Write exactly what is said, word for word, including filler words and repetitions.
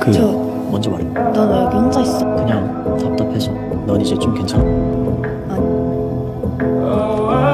그 저, 먼저 말해. 넌 왜 여기 혼자 있어? 그냥 답답해서. 넌 이제 좀 괜찮아? 아니.